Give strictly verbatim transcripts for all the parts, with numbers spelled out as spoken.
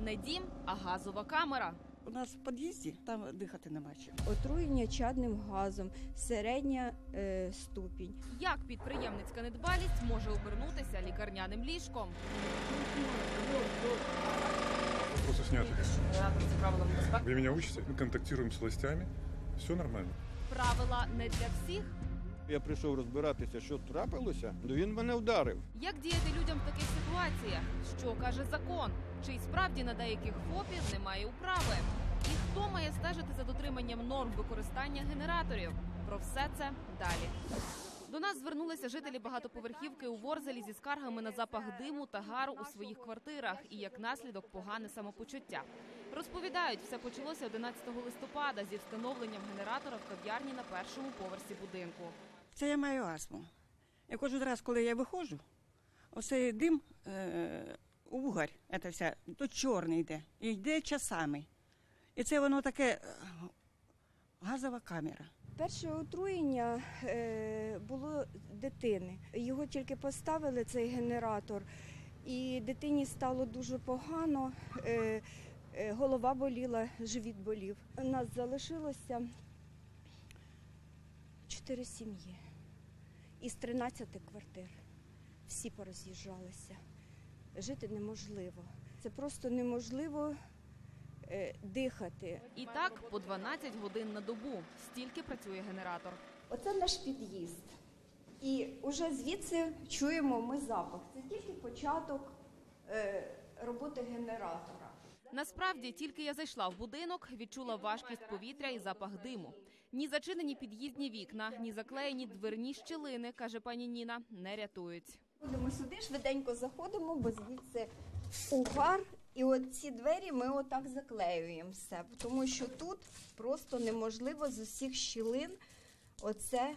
Не дім, а газова камера. У нас в під'їзді, там дихати нема чим. Отруєння чадним газом, середня е, ступінь. Як підприємницька недбалість може обернутися лікарняним ліжком? Вопросы сняты. Вы меня учите? Мы контактируем с властями. Все нормально. Правила не для всіх? Я прийшов розбиратися, що трапилося, то він мене вдарив. Як діяти людям в таких ситуаціях? Що каже закон? Чи й справді на деяких ФОПів немає управи? І хто має стежити за дотриманням норм використання генераторів? Про все це далі. До нас звернулися жителі багатоповерхівки у Ворзелі зі скаргами на запах диму та гару у своїх квартирах і, як наслідок, погане самопочуття. Розповідають, все почалося одинадцятого листопада зі встановленням генератора в кав'ярні на першому поверсі будинку. Це я маю астму. І кожен раз, коли я виходжу, оцей дим, е, угар, це вся, то чорний йде, і йде часами. І це воно таке е, газова камера. Перше отруєння е, було дитини. Його тільки поставили, цей генератор, і дитині стало дуже погано, е, е, голова боліла, живіт болів. У нас залишилося чотири сім'ї із тринадцяти квартир. Всі пороз'їжджалися. Жити неможливо. Це просто неможливо е, дихати. І так по дванадцять годин на добу. Стільки працює генератор. Оце наш під'їзд. І вже звідси чуємо ми запах. Це тільки початок е, роботи генератора. Насправді, тільки я зайшла в будинок, відчула важкість повітря і запах диму. Ні зачинені під'їздні вікна, ні заклеєні дверні щілини, каже пані Ніна, не рятують. Ходимо сюди, швиденько заходимо, бо звідси угар. І от ці двері ми отак заклеюємо все, тому що тут просто неможливо з усіх щілин оце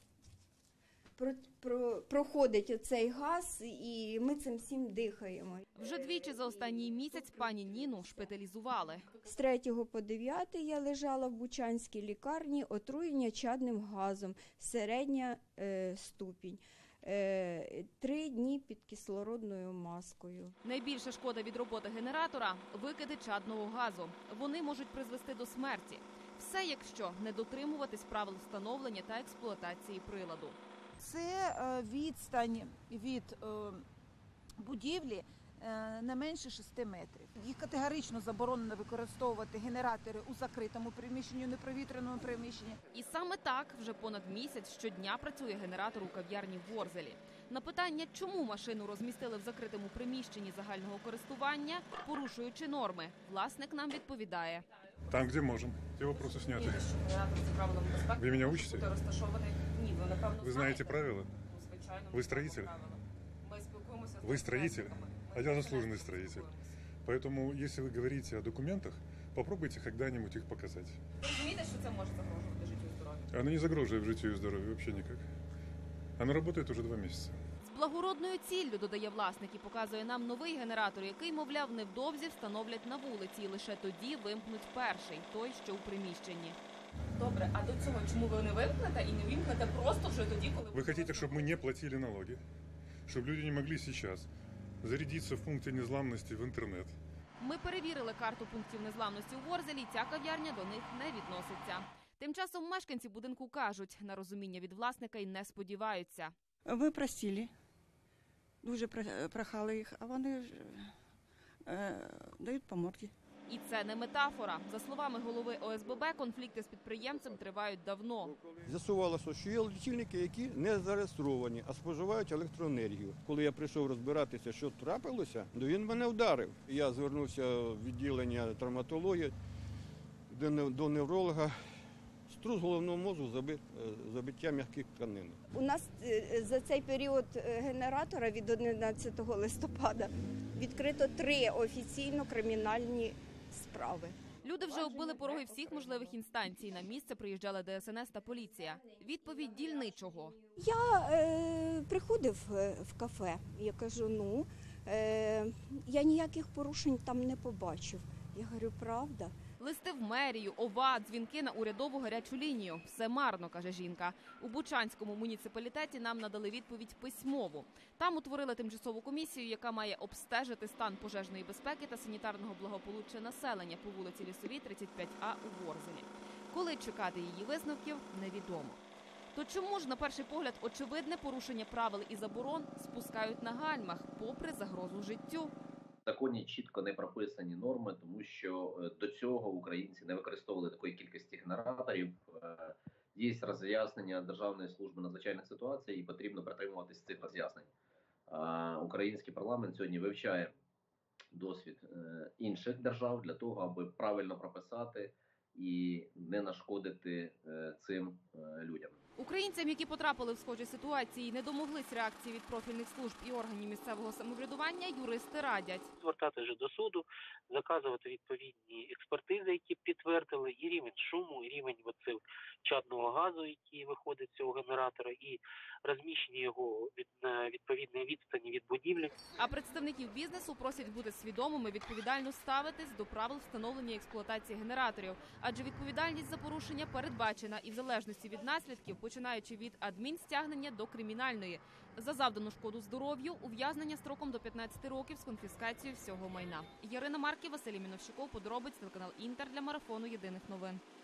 про, про, проходить оцей газ, і ми цим всім дихаємо. Вже двічі за останній місяць пані Ніну шпиталізували. З третього по дев'ятий я лежала в Бучанській лікарні, отруєння чадним газом, середня е, ступінь. Е, три дні під кислородною маскою. Найбільша шкода від роботи генератора – викиди чадного газу. Вони можуть призвести до смерті. Все, якщо не дотримуватись правил встановлення та експлуатації приладу. Це відстань від будівлі не менше шести метрів. Їх категорично заборонено використовувати генератори у закритому приміщенні, непровітряному приміщенні. І саме так вже понад місяць щодня працює генератор у кав'ярні в Ворзелі. На питання, чому машину розмістили в закритому приміщенні загального користування, порушуючи норми, власник нам відповідає. Там, где можем. Те вопросы сняты. Вы меня учите? Вы знаете правила? Вы строитель? Вы строитель? А я заслуженный строитель. Поэтому, если вы говорите о документах, попробуйте когда-нибудь их показать. Розумієте, що це може загрожувати життю і здоров'ю? Она не загроживает житию и здоровью вообще никак. Она работает уже два месяца. З благородною ціллю, додає власник, і показує нам новий генератор, який, мовляв, невдовзі встановлять на вулиці, і лише тоді вимкнуть перший, той, що у приміщенні. Добре, а до цього чому ви не вимкнете і не вимкнете просто вже тоді, коли... Вы хотите, чтобы мы не платили налоги? Чтобы люди не могли сейчас зарядиться в пункте незламности в интернет? Ми перевірили карту пунктів незламності у Ворзелі, ця кав'ярня до них не відноситься. Тим часом мешканці будинку кажуть, на розуміння від власника й не сподіваються. Ми просили, дуже прохали їх, а вони ж, е, дають по морді. І це не метафора. За словами голови О С Б Б, конфлікти з підприємцем тривають давно. З'ясувалося, що є лічильники, які не зареєстровані, а споживають електроенергію. Коли я прийшов розбиратися, що трапилося, то він мене вдарив. Я звернувся в відділення травматології до невролога. Струс головного мозку, забиття м'яких тканин. У нас за цей період генератора від одинадцятого листопада відкрито три офіційно кримінальні справи. Люди вже оббили пороги всіх можливих інстанцій. На місце приїжджали Де Ес Ен Ес та поліція. Відповідь дільничого. Я е, приходив в кафе, я кажу, ну, е, я ніяких порушень там не побачив. Я говорю, правда? Листи в мерію, ОВА, дзвінки на урядову гарячу лінію. Все марно, каже жінка. У Бучанському муніципалітеті нам надали відповідь письмову. Там утворили тимчасову комісію, яка має обстежити стан пожежної безпеки та санітарного благополуччя населення по вулиці Лісовій, тридцять п'ять А у Ворзелі. Коли чекати її висновків, невідомо. То чому ж, на перший погляд, очевидне порушення правил і заборон спускають на гальмах, попри загрозу життю? В законі чітко не прописані норми, тому що до цього українці не використовували такої кількості генераторів. Є роз'яснення Державної служби надзвичайних ситуацій і потрібно притримуватись цих роз'яснень. Український парламент сьогодні вивчає досвід інших держав для того, аби правильно прописати і не нашкодити цим людям. Українцям, які потрапили в схожі ситуації, не домоглись реакції від профільних служб і органів місцевого самоврядування, юристи радять. Звертати вже до суду, заказувати відповідні експертизи, які підтвердили і рівень шуму, і рівень оцих чадного газу, який виходить з цього генератора, і розміщення його від на відповідній відстані від будівлі. А представників бізнесу просять бути свідомими, відповідально ставитись до правил встановлення і експлуатації генераторів. Адже відповідальність за порушення передбачена і в залежності від наслідків, починаючи від адмінстягнення до кримінальної. За завдану шкоду здоров'ю – ув'язнення строком до п'ятнадцяти років з конфіскацією всього майна. Ярина Марків, Василій Міновщиков, подробиць, телеканал Інтер для марафону єдиних новин.